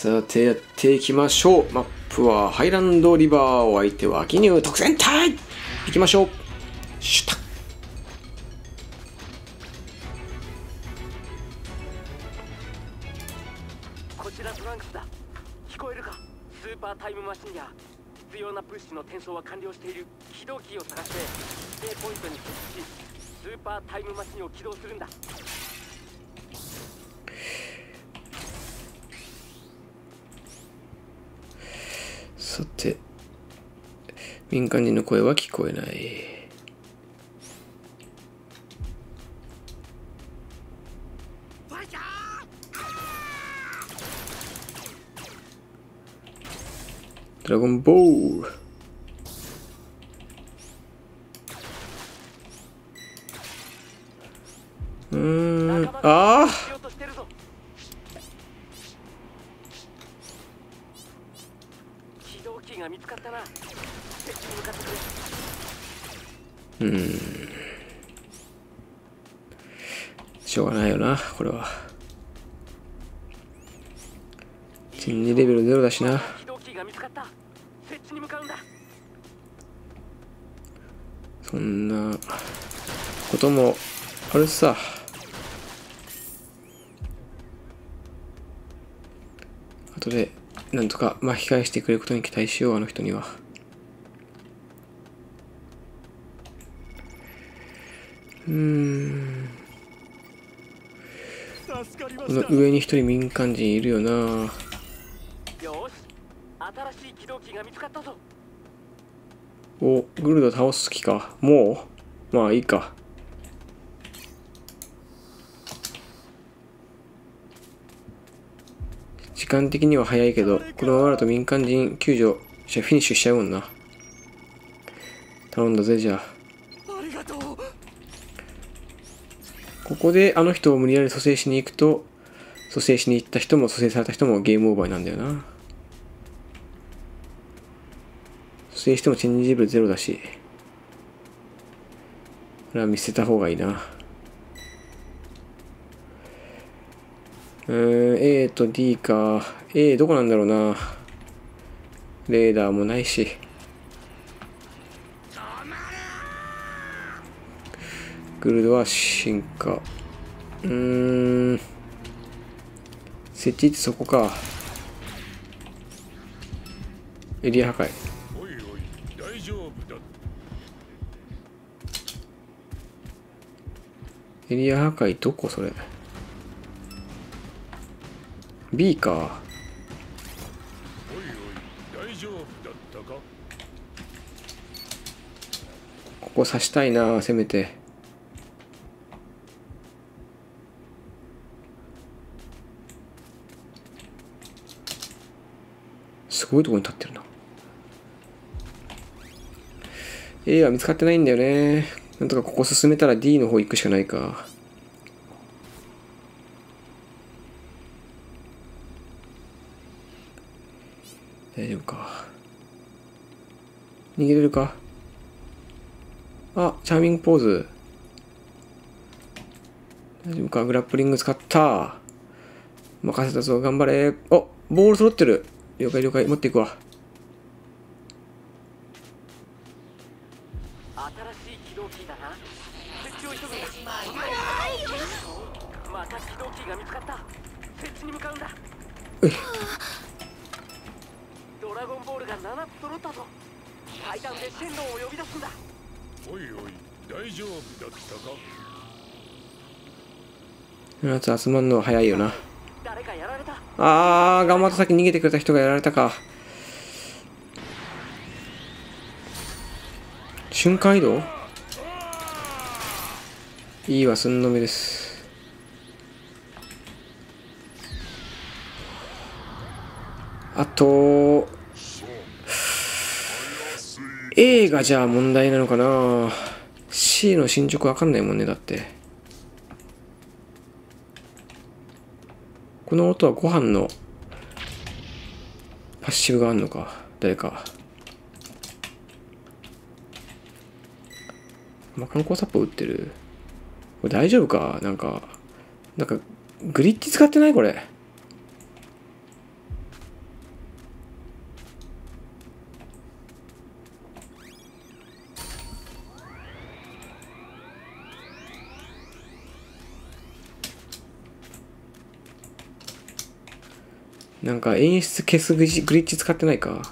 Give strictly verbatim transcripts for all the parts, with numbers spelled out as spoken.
さてやっていきましょう。マップはハイランドリバー、お相手は義乳特戦隊。いきましょう。シュタッ。 こちらトランクスだ。聞こえるか。スーパータイムマシンや必要な物資の転送は完了している。起動キーを探して指定ポイントに設置し、スーパータイムマシンを起動するんだ。 さて、民間人の声は聞こえない。ドラゴンボール。うーん、ああ。が見つかったな。うーん、しょうがないよな、これは。チンジレベルゼロだしな。そんなこともあるさ。あとでなんとか巻き返してくれることに期待しよう、あの人には。うーん。この上に一人民間人いるよな。よし、新しい起動機が見つかったぞ。お、グルド倒す気か。もうまあいいか。時間的には早いけど、このままだと民間人救助者フィニッシュしちゃうもんな。頼んだぜ、じゃあ。ここであの人を無理やり蘇生しに行くと、蘇生しに行った人も蘇生された人もゲームオーバーなんだよな。蘇生してもチェンジレベルゼロだし、これは見捨てた方がいいな。うーん、A と D か。A どこなんだろうな。レーダーもないし。グルドは進化。うーん。設置位置そこか。エリア破壊。 おいおい、大丈夫だ。 エリア破壊どこそれ。B か。 おいおい、大丈夫だったか。 ここ刺したいな、せめて。すごいところに立ってるな。A は見つかってないんだよね。なんとかここ進めたら D の方行くしかないか。大丈夫か。逃げれるか。あ、チャーミングポーズ。大丈夫か。グラップリング使った。任せたぞ。頑張れ。お、ボール揃ってる。了解了解。持っていくわ。 新しい起動キーだな。設置を急ぐんだ。また起動キーが見つかった。設置に向かうんだ。ドラゴンボールがななつ揃ったぞ。階段でシェンロンを呼び出すんだ。 おいおい、大丈夫だったか。 ななつ集まるのは早いよな。 誰かやられた。 あー、頑張った先逃げてくれた人がやられたか。瞬間移動いいわ、すんのめです。あと A がじゃあ問題なのかな。 C の進捗わかんないもんね。だってこの音はご飯のパッシブがあんのか。誰かまあ、観光サポ打ってる。これ大丈夫か。なんかなんかグリッチ使ってないこれ。 なんか演出消すグリグリッチ使ってないか。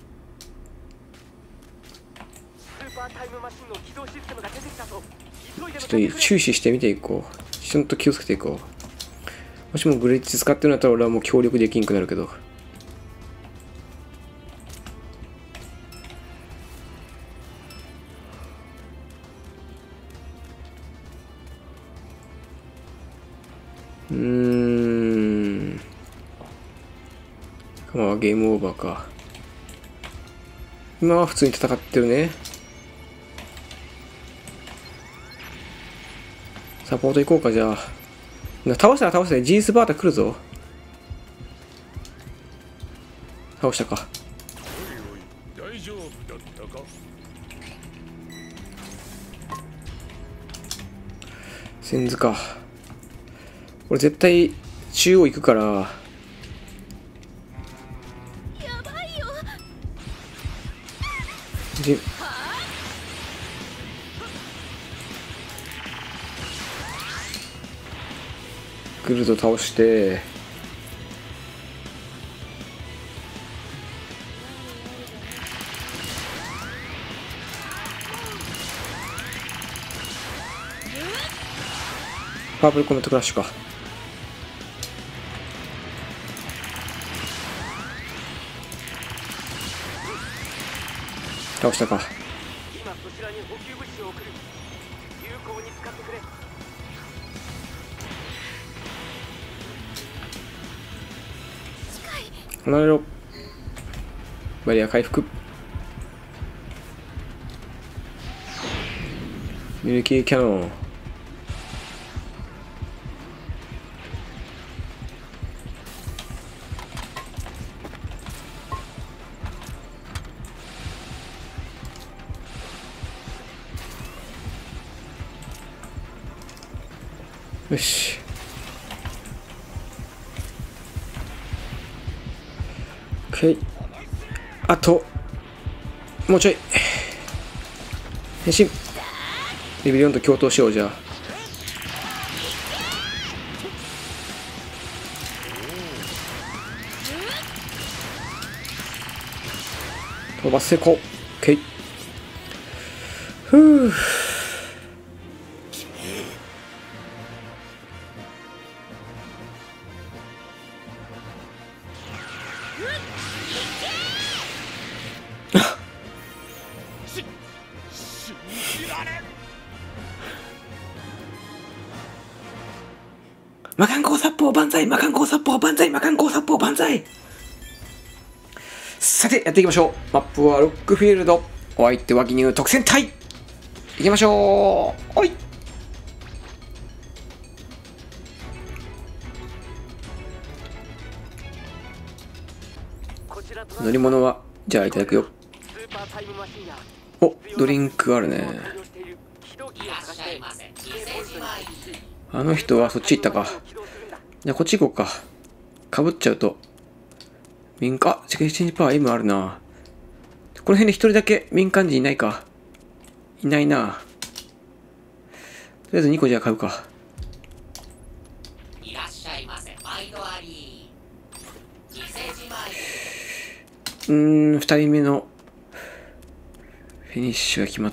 スーパータイムマシンの起動システムが出てきたぞ。急いでちょっと注視してみていこう。ちゃんと気をつけていこう。もしもグリッチ使ってるんだったら俺はもう協力できんくなるけど。うーん。まあゲームオーバーか。今は普通に戦ってるね。サポート行こうか、じゃあ。倒したら倒したら ジー スバータ来るぞ。倒したか。 おいおい、大丈夫だったか。 センズか。俺絶対中央行くから。 やばいよ。 じグルド倒して、パープルコメントクラッシュか。倒したか。 今そちらに補給物資を送る。有効に使ってくれ。 離れろ。バリア回復。ミルキーキャノン。よし。OK。あと、もうちょい。変身。レベルよんと共闘しよう、じゃあ。飛ばせこ。OK。ふぅ。魔漢光殺法万歳、魔漢光殺法万歳、魔漢光殺法万歳。さて、やっていきましょう。マップはロックフィールド。お相手は義乳特戦隊。行きましょう。おい。乗り物は、じゃあいただくよ。お、ドリンクあるね。あの人はそっち行ったか。じゃあこっち行こうか。かぶっちゃうと。民間、チェンジパワー M あるな。この辺で一人だけ民間人いないか。いないな。とりあえずにこじゃあ買うか。 いらっしゃいませ。毎度あり。店じまい。 うーん、ふたりめのフィニッシュが決まった。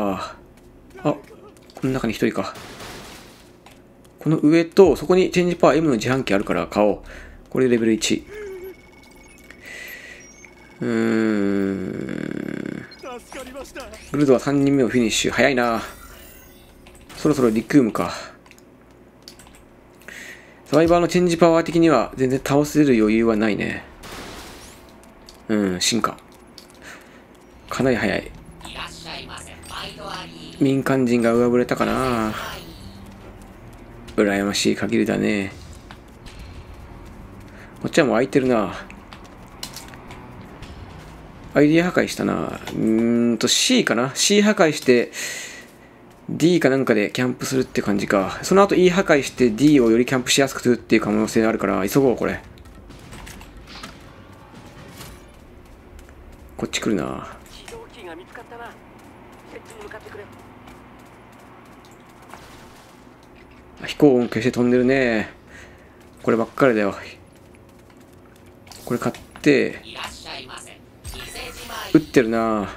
あ、この中にひとりか。この上と、そこにチェンジパワー M の自販機あるから買おう。これでレベルいち。うーん。グルドはさんにんめをフィニッシュ。早いな。そろそろリクームか。サバイバーのチェンジパワー的には全然倒せる余裕はないね。うん、進化。かなり早い。民間人が上振れたかな。羨ましい限りだね。こっちはもう空いてるな。アイディア破壊したな。うーんと C かな。 C 破壊して D かなんかでキャンプするって感じか。その後 E 破壊して D をよりキャンプしやすくするっていう可能性があるから急ごう。これこっち来るな。飛行音消して飛んでるね。こればっかりだよ。 これ買っていらっしゃいませ。伊勢島打ってるな。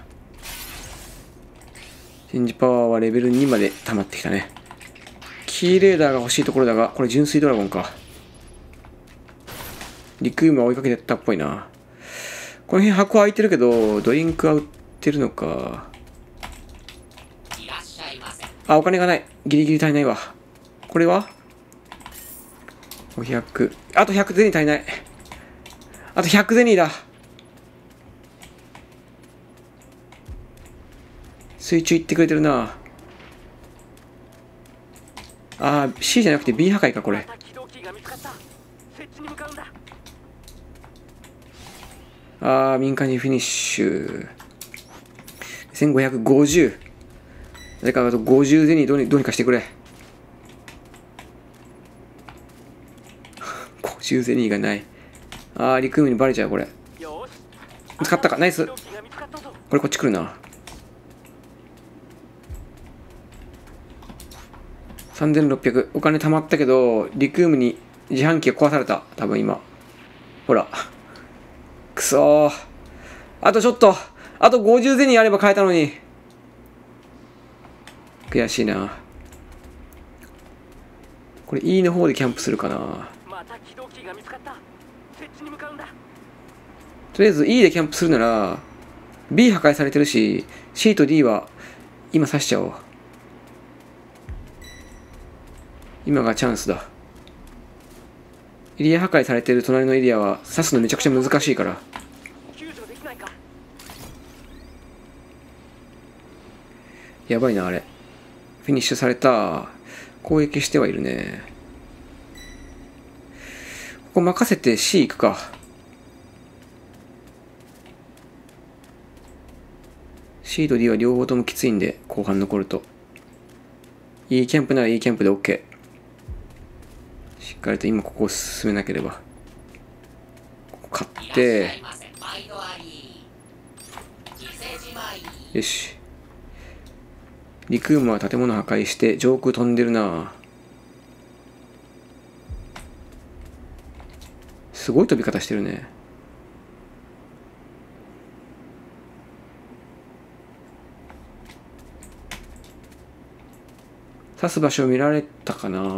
チェンジパワーはレベルにまで溜まってきたね。キーレーダーが欲しいところだが、これ純粋ドラゴンか。リクイームは追いかけてったっぽいな。この辺箱開いてるけど、ドリンクは売ってるのか。 いらっしゃいませ。 あ、お金がない。ギリギリ足りないわ。これはごひゃく。あとひゃくゼニー足りない。あとひゃくゼニーだ。水中行ってくれてるな。あー、C じゃなくて B 破壊か、これ。 また起動キーが見つかった。設置に向かうんだ。 あー、民間人フィニッシュ。せんごひゃくごじゅう。誰かあとごじゅうゼニーどうにどうにかしてくれ。ごじゅうゼニーがない。あー、リクームにバレちゃう、これ。 よし。 見つかったか、ナイス。 起動キーが見つかったぞ。 これこっち来るな。さんぜんろっぴゃく。お金貯まったけど、リクームに自販機が壊された。多分今。ほら。くそー。あとちょっと。あとごじゅうゼニーあれば買えたのに。悔しいな。これ E の方でキャンプするかな。 また起動キーが見つかった。設置に向かうんだ。 とりあえず E でキャンプするなら B 破壊されてるし C と D は今刺しちゃおう。今がチャンスだ。エリア破壊されてる隣のエリアは刺すのめちゃくちゃ難しいから。 救助できないか。 やばいなあれ。フィニッシュされた。攻撃してはいるね。ここ任せて C 行くか。C と D は両方ともきついんで後半残ると。いいキャンプならいいキャンプで OK。しっかりと今ここを進めなければ。ここ買っいらっしゃていませ。毎度あり。伊勢島入り。 よし。リクームは建物破壊して上空飛んでるな。すごい飛び方してるね。刺す場所を見られたかな。あ、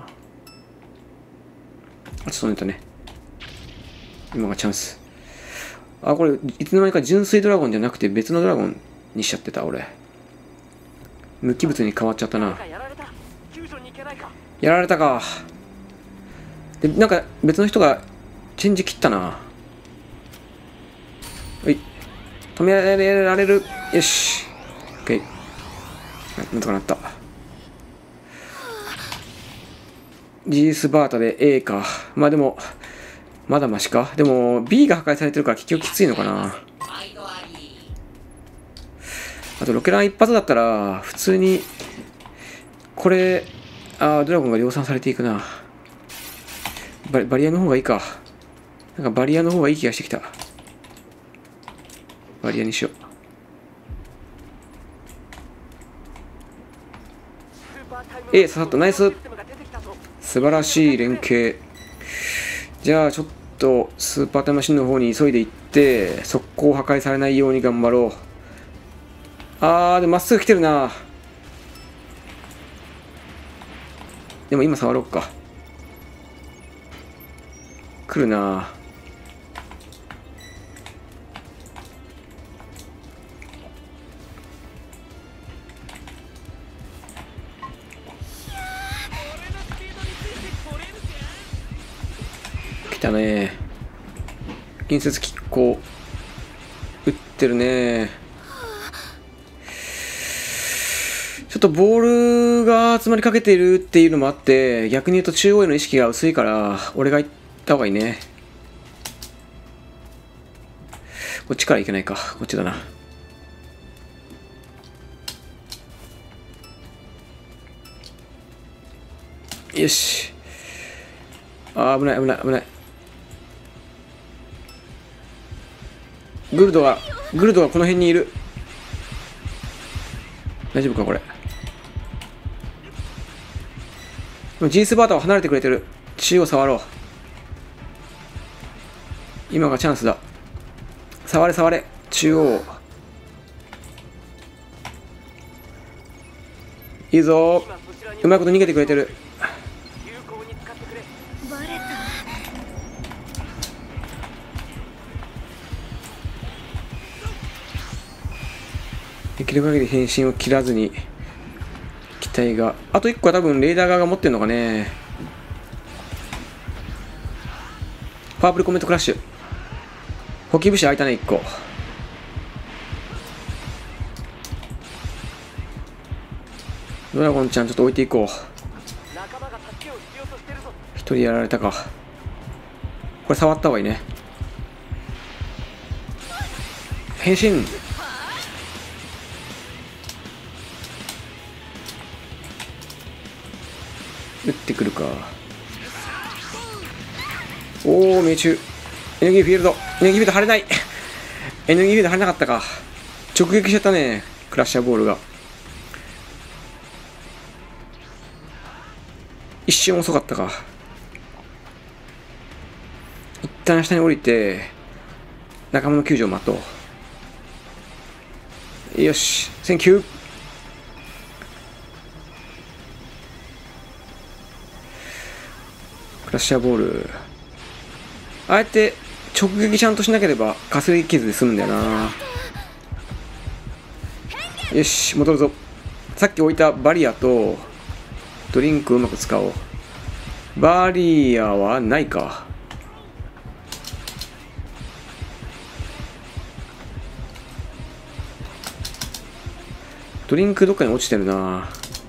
ちょっと寝たね。今がチャンス。あ、これいつの間にか純粋ドラゴンじゃなくて別のドラゴンにしちゃってた俺。無機物に変わっちゃったな。 やられた。救助に行けないか。 やられたか。で、なんか別の人がチェンジ切ったな。はい。止められる。よし。OK。なんとかなった。ジースバータで A か。まあでも、まだマシか。でも B が破壊されてるから結局きついのかな。 毎度あり。 あとロケラン一発だったら普通にこれ、あードラゴンが量産されていくな。バリ、バリアの方がいいか。なんかバリアの方がいい気がしてきた。バリアにしよう。A 刺さった。ナイス。素晴らしい連携。じゃあちょっとスーパータイムマシンの方に急いで行って速攻破壊されないように頑張ろう。あーでもまっすぐ来てるな。でも今触ろうか。来るな。来たね。近接拮抗打ってるね。ちょっとボールが集まりかけているっていうのもあって逆に言うと中央への意識が薄いから俺が行った方がいいね。こっちから行けないか。こっちだな。よし。あー危ない危ない危ない。グルドがグルドがこの辺にいる。大丈夫かこれ。ジースバーターは離れてくれてる。中央触ろう。 今がチャンスだ。触れ触れ。中央いいぞ。うまいこと逃げてくれてる。 有効に使ってくれ。 バレた。 できる限り変身を切らずに。機体があといっこは多分レーダー側が持ってるのかね。パープルコメントクラッシュ。補給物資空いたねいっこ。ドラゴンちゃんちょっと置いていこう。 仲間が助けを必要としてるぞ。 一人やられたか。これ触った方がいいね。変身。撃ってくるか。おお命中。エネルギーフィールド。エネルギーフィールド張れない。エネルギーフィールド張れなかったか。直撃しちゃったねクラッシャーボールが。一瞬遅かったか。一旦下に降りて仲間の救助を待とう。よしセンキュー。クラッシャーボール。ああやって直撃ちゃんとしなければかすり傷で済むんだよな。よし戻るぞ。さっき置いたバリアとドリンクをうまく使おう。バリアはないか。ドリンクどっかに落ちてるな。 ま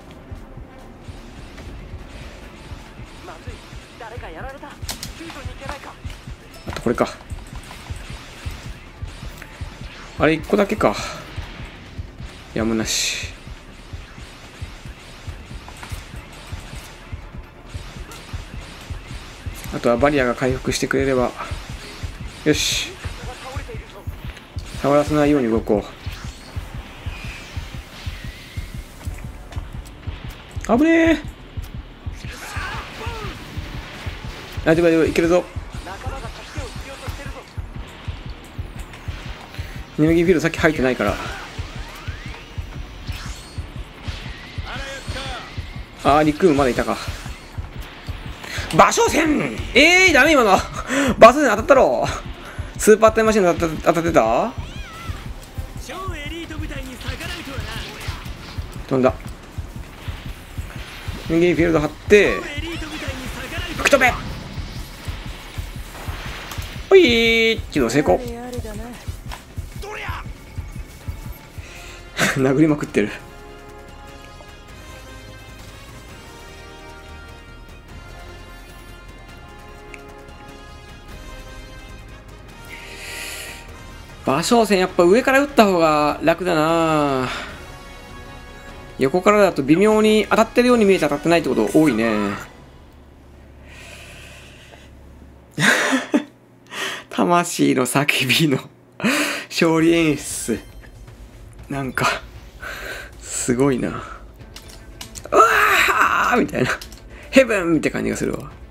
ずい。誰かやられた。救助に行けないか。 あとこれか。あれいっこだけか。やむなし。あとはバリアが回復してくれれば。よし触らせないように動こう。危ねえ。大丈夫大丈夫いけるぞ。 仲間が助けを必要としてるぞ。 エネルギーフィールドさっき入ってないから。ああリクームまだいたか。馬掌戦。ええー、ダメ今の馬掌戦当たったろ。スーパータイムマシン当た当たってた。 超エリート部隊に逆らうとはな。 飛んだ。エネルギーフィールド張ってエリート部隊に逆らう吹き飛べ。おい起動成功。殴りまくってる。馬掌戦やっぱ上から撃った方が楽だな。横からだと微妙に当たってるように見えて当たってないってこと多いね。魂の叫びの勝利演出なんかすごいな。うわーみたいなヘブンって感じがするわ。